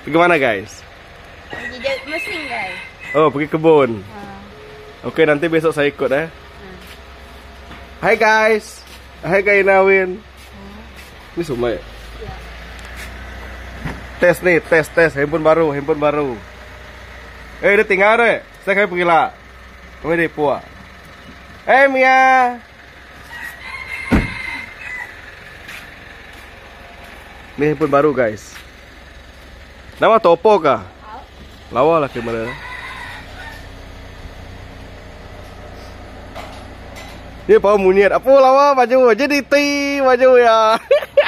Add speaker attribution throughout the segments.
Speaker 1: Pergi mana guys?
Speaker 2: Pergi mesin guys.
Speaker 1: Oh, pergi kebun. Oke, nanti besok saya ikut ya. Hai guys. Hai Kak Inawin. Ini semua ya? Tes nih, tes handphone baru. Dia tinggal deh. Saya kayak pergi lah. Kami di Pua. Mia. Ini handphone baru guys. Nama Topo kah? Lawa lah kamera. Ini pau munyet. Apa lawa baju jadi baju ya.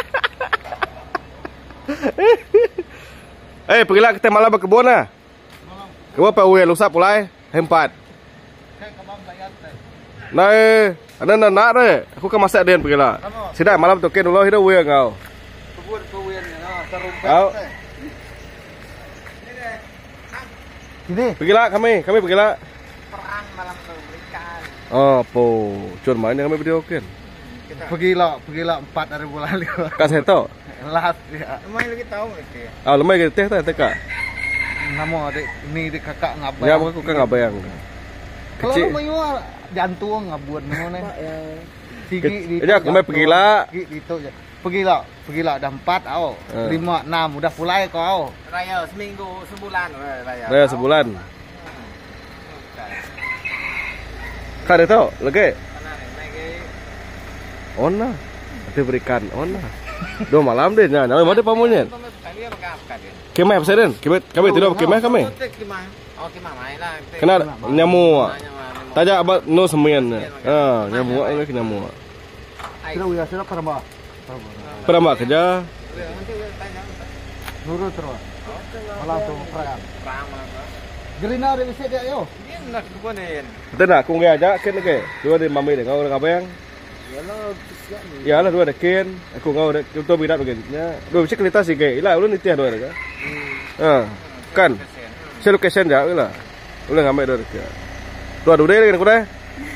Speaker 1: Pergilah kita malam berkebun lah. Kebun apa uya lusa pulai? Hempat. Nah, ada nak deh. Aku kan masak dia pergilah. Sudah malam tu ken dulu hidup uya kau. Kau.
Speaker 3: Ini.
Speaker 1: Pergilah kami pergilah.
Speaker 3: Perang malam tu berikan.
Speaker 1: Oh, po. Cun mana kami video ken.
Speaker 3: Pergilah 4 hari bulan lima.
Speaker 1: Kak Seto.
Speaker 3: Las ya. Lemai lagi tahu ke.
Speaker 1: Ah, lemai ke teh teka.
Speaker 3: Nama adik ini kakak ngabayang.
Speaker 1: Ya, aku kan ngabayang.
Speaker 3: Kalau
Speaker 1: Kecil.
Speaker 3: lemai jantung ngabuat mana. Sigi di.
Speaker 1: Jadi aku mai pergilah.
Speaker 3: Itu je. Pergilah dah 4 au. 5 6 udah pulai kau.
Speaker 4: Raya seminggu sebulan raya.
Speaker 1: Raya sebulan. Kak ada tahu? Lagi. Ona. Ada berikan ona. 2 malam deh. Nah, nama mana pamunya? Kemah apa sih? Kami tidur kemah kami.
Speaker 4: Oh, kemah main lah.
Speaker 1: Kena nyamuk. Tajak abad no semien. Nyamuk ini nyamuk.
Speaker 3: Sudah pernah.
Speaker 1: Pernah mak kerja?
Speaker 3: Nurut terus. Malah tu perang. Gerina ada bisa dia yo.
Speaker 4: Dia nak kebunin.
Speaker 1: Betul nak? Aku ngajak aja ken lagi. Dua di mami deh. Kau ngapain? Ya lah dua deken. Aku ngau dek. Kita bidat begini. Dua bisa kelihatan sih ke. Ilah ulun itiah dua dek. Kan. Saya location dah lah. Ulun ngambil dua dek. Dua deh lagi aku deh.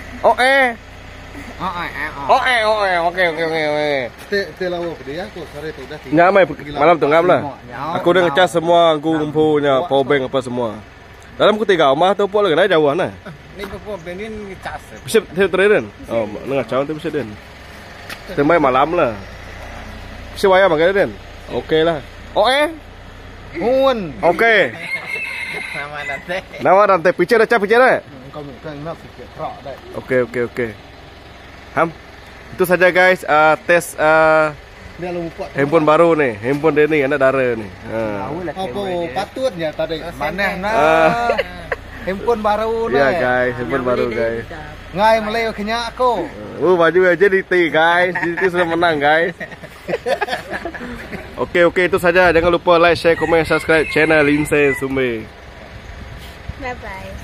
Speaker 1: Oke.
Speaker 3: Te lawa dia tu sore tu dah.
Speaker 1: Nyamai malam tu ngam lah. Aku udah ngecas semua, aku kumpulnya power bank apa semua. Dalam ketiga rumah tu pun lagi naik jauh nah.
Speaker 4: Ni pun benin ngecas.
Speaker 1: Bisa terden. Oh, nengah cawan tu bisa den. Temai malam lah. Bisa wayang makan den. Oke lah.
Speaker 3: Mun.
Speaker 1: Oke.
Speaker 4: Nama nanti.
Speaker 1: Nama rantai picture dah picture dah.
Speaker 3: Kau nak fikir rak dah.
Speaker 1: Oke. Ham. Itu saja guys, tes
Speaker 3: Dia lupa.
Speaker 1: handphone baru nih, handphone Denny anak dara nih.
Speaker 3: Apa patutnya tadi? Mana handphone baru
Speaker 1: Iya guys, handphone baru guys.
Speaker 3: Ngai Melayu kenya aku.
Speaker 1: Baju aja di guys, itu sudah menang guys. Oke, itu saja. Jangan lupa like, share, komen, subscribe channel Lindsay Sumbe.
Speaker 2: Bye bye.